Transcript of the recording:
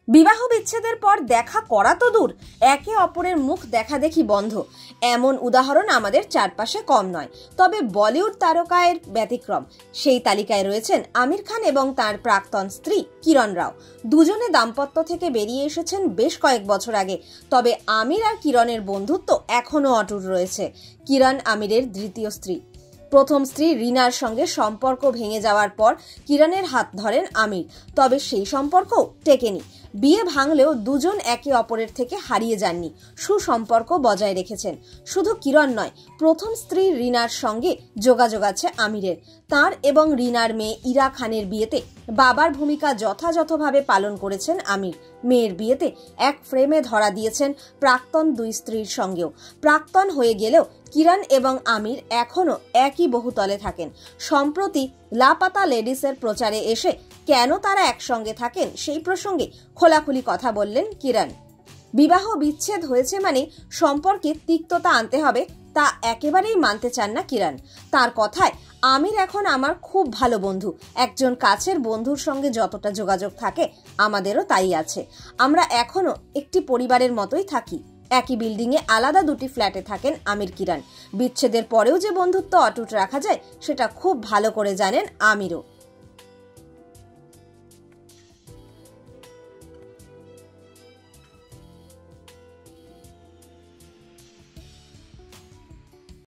বিবাহ বিচ্ছেদের পর দেখা করা তো দূর, একে অপরের মুখ দেখা দেখি বন্ধ, এমন উদাহরণ আমাদের চারপাশে কম নয়। তবে বলিউড তারকায়ের ব্যতিক্রম। সেই তালিকায় রয়েছেন আমির খান এবং তার প্রাক্তন স্ত্রী কিরণ রাও। দুজনে দাম্পত্য থেকে বেরিয়ে এসেছেন বেশ কয়েক বছর আগে। তবে আমির আর কিরণের বন্ধুত্ব এখনো অটুট রয়েছে। কিরণ আমিরের দ্বিতীয় স্ত্রী। প্রথম স্ত্রী রিনার সঙ্গে সম্পর্ক ভেঙে যাওয়ার পর কিরণের হাত ধরেন আমির। তবে সেই সম্পর্কও টেকেনি। বিয়ে ভাঙলেও দুজন একে অপরের থেকে হারিয়ে যাননি, সুসম্পর্ক বজায় রেখেছেন। শুধু কিরণ নয়, প্রথম স্ত্রী রিনার সঙ্গে যোগাযোগ আছে আমিরের। তার এবং রিনার মেয়ে ইরা খানের বিয়েতে বাবার ভূমিকা যথাযথভাবে পালন করেছেন আমির। মেয়ের বিয়েতে এক ফ্রেমে ধরা দিয়েছেন প্রাক্তন দুই স্ত্রীর সঙ্গেও। প্রাক্তন হয়ে গেলেও কিরণ এবং আমির এখনো একই বহুতলে থাকেন। সম্প্রতি লাপাতা লেডিসের প্রচারে এসে কেন তারা একসঙ্গে থাকেন সেই প্রসঙ্গে খোলাখুলি কথা বললেন কিরণ। বিবাহ বিচ্ছেদ হয়েছে মানে সম্পর্কে তিক্ততা আনতে হবে তা একেবারেই মানতে চান না কিরণ। তার কথায়, আমির এখন আমার খুব ভালো বন্ধু। একজন কাছের বন্ধুর সঙ্গে যতটা যোগাযোগ থাকে আমাদেরও তাই আছে। আমরা এখনো একটি পরিবারের মতোই থাকি। একই বিল্ডিংয়ে আলাদা দুটি ফ্ল্যাটে থাকেন আমির কিরণ। বিচ্ছেদের পরেও যে বন্ধুত্ব অটুট রাখা যায় সেটা খুব ভালো করে জানেন আমিরও।